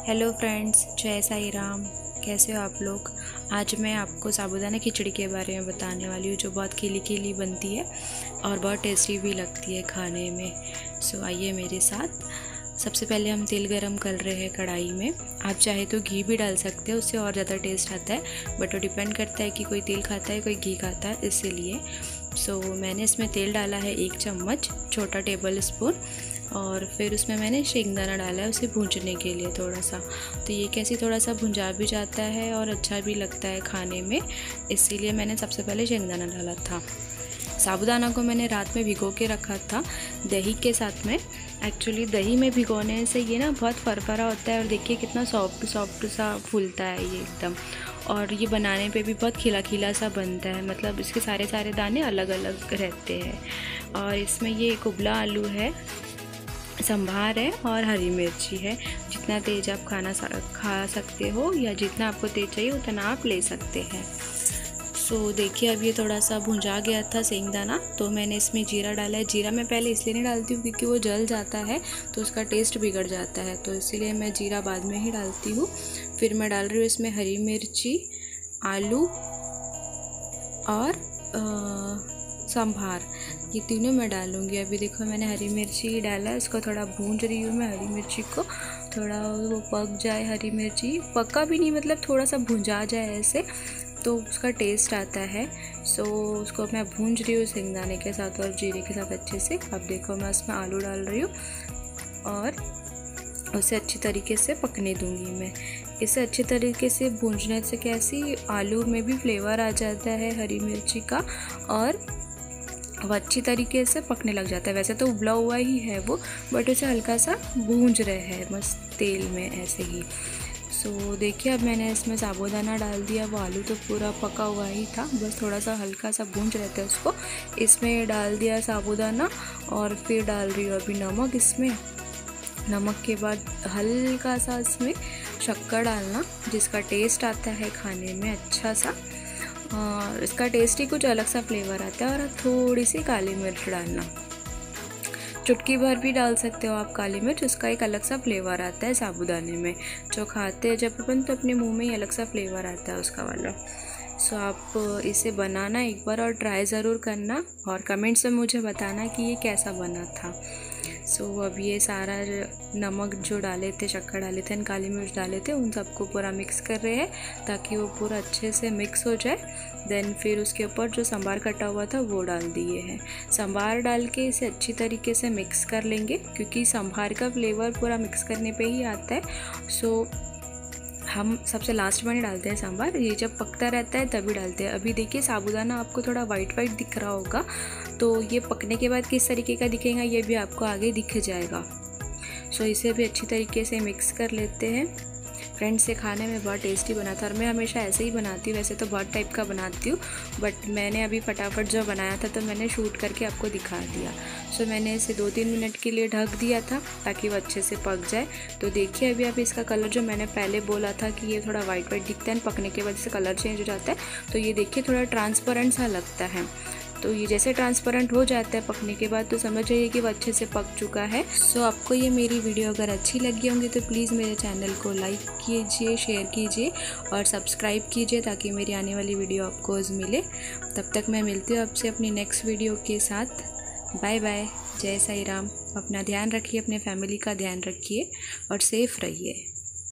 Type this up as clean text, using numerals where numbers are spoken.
Hello friends, जय साई राम। कैसे हो आप लोग। आज मैं आपको साबूदाना खिचड़ी के बारे में बताने वाली हूँ, जो बहुत खिली खिली बनती है और बहुत टेस्टी भी लगती है खाने में। सो आइए मेरे साथ। सबसे पहले हम तेल गरम कर रहे हैं कढ़ाई में। आप चाहे तो घी भी डाल सकते हैं, उससे और ज़्यादा टेस्ट आता है, बट वो डिपेंड करता है कि कोई तेल खाता है कोई घी खाता है, इसीलिए। मैंने इसमें तेल डाला है 1 चम्मच, छोटा टेबल स्पून, और फिर उसमें मैंने शेंगदाना डाला है उसे भूंजने के लिए थोड़ा सा। तो ये कैसे थोड़ा सा भुंजा भी जाता है और अच्छा भी लगता है खाने में, इसीलिए मैंने सबसे पहले शेंगदाना डाला था। साबूदाना को मैंने रात में भिगो के रखा था दही के साथ में। एक्चुअली दही में भिगोने से ये ना बहुत फरफरा होता है, और देखिए कितना सॉफ्ट सॉफ्ट सा फूलता है ये एकदम। और ये बनाने पे भी बहुत खिला खिला सा बनता है, मतलब इसके सारे सारे दाने अलग अलग रहते हैं। और इसमें ये एक उबला आलू है, संभार है और हरी मिर्ची है। जितना तेज आप खा सकते हो, या जितना आपको तेज चाहिए उतना आप ले सकते हैं। देखिए अब ये थोड़ा सा भुंजा गया था शेंगदाना, तो मैंने इसमें जीरा डाला है। जीरा मैं पहले इसलिए नहीं डालती हूँ क्योंकि वो जल जाता है तो उसका टेस्ट बिगड़ जाता है, तो इसीलिए मैं जीरा बाद में ही डालती हूँ। फिर मैं डाल रही हूँ इसमें हरी मिर्ची, आलू और संभार, ये तीनों मैं डालूँगी। अभी देखो मैंने हरी मिर्ची डाला है, इसको थोड़ा भूंज रही हूँ मैं। हरी मिर्ची को थोड़ा वो पक जाए, हरी मिर्ची पका भी नहीं, मतलब थोड़ा सा भुंजा जाए ऐसे, तो उसका टेस्ट आता है। उसको मैं भूंज रही हूँ शेंगदाने के साथ और जीरे के साथ अच्छे से। अब देखो मैं उसमें आलू डाल रही हूँ और उसे अच्छी तरीके से पकने दूंगी मैं। इसे अच्छे तरीके से भूंजने से कैसी आलू में भी फ्लेवर आ जाता है हरी मिर्ची का, और वो अच्छी तरीके से पकने लग जाता है। वैसे तो उबला हुआ ही है वो, बट उसे हल्का सा भूंज रहे हैं बस तेल में ऐसे ही। देखिए अब मैंने इसमें साबूदाना डाल दिया। वो आलू तो पूरा पका हुआ ही था, बस थोड़ा सा हल्का सा भूंज रहता है उसको। इसमें डाल दिया साबूदाना, और फिर डाल रही हूँ अभी नमक इसमें। नमक के बाद हल्का सा इसमें शक्कर डालना, जिसका टेस्ट आता है खाने में अच्छा सा। इसका टेस्ट ही कुछ अलग सा फ्लेवर आता है। और थोड़ी सी काली मिर्च डालना, चुटकी भर भी डाल सकते हो आप काली मिर्च, उसका एक अलग सा फ्लेवर आता है साबूदाने में। जो खाते हैं जब अपन, तो अपने मुंह में ही अलग सा फ्लेवर आता है उसका वाला। आप इसे बनाना एक बार और ट्राई ज़रूर करना, और कमेंट्स में मुझे बताना कि ये कैसा बना था। अब ये सारा नमक जो डाले थे, शक्कर डाले थे, काली मिर्च डाले थे, उन सबको पूरा मिक्स कर रहे हैं ताकि वो पूरा अच्छे से मिक्स हो जाए। देन फिर उसके ऊपर जो सांभर कटा हुआ था वो डाल दिए हैं। सांभर डाल के इसे अच्छी तरीके से मिक्स कर लेंगे, क्योंकि सांभर का फ्लेवर पूरा मिक्स करने पे ही आता है। हम सबसे लास्ट में नहीं डालते हैं सांभर, ये जब पकता रहता है तभी डालते हैं। अभी देखिए साबूदाना आपको थोड़ा वाइट वाइट दिख रहा होगा, तो ये पकने के बाद किस तरीके का दिखेगा ये भी आपको आगे दिख जाएगा। इसे भी अच्छी तरीके से मिक्स कर लेते हैं। फ्रेंड्स, ये खाने में बहुत टेस्टी बना था, और मैं हमेशा ऐसे ही बनाती हूँ। वैसे तो बहुत टाइप का बनाती हूँ, बट मैंने अभी फटाफट जो बनाया था तो मैंने शूट करके आपको दिखा दिया। मैंने इसे 2-3 मिनट के लिए ढक दिया था ताकि वो अच्छे से पक जाए। तो देखिए अभी आप इसका कलर, जो मैंने पहले बोला था कि ये थोड़ा वाइट वाइट दिखता है, पकने के बाद इससे कलर चेंज हो जाता है, तो ये देखिए थोड़ा ट्रांसपेरेंट सा लगता है। तो ये जैसे ट्रांसपेरेंट हो जाता है पकने के बाद, तो समझ जाइए कि वो अच्छे से पक चुका है। आपको ये मेरी वीडियो अगर अच्छी लगी होंगी तो प्लीज़ मेरे चैनल को लाइक कीजिए, शेयर कीजिए और सब्सक्राइब कीजिए, ताकि मेरी आने वाली वीडियो आपको मिले। तब तक मैं मिलती हूँ आपसे अपनी नेक्स्ट वीडियो के साथ। बाय बाय, जय साई राम। अपना ध्यान रखिए, अपने फैमिली का ध्यान रखिए और सेफ रहिए।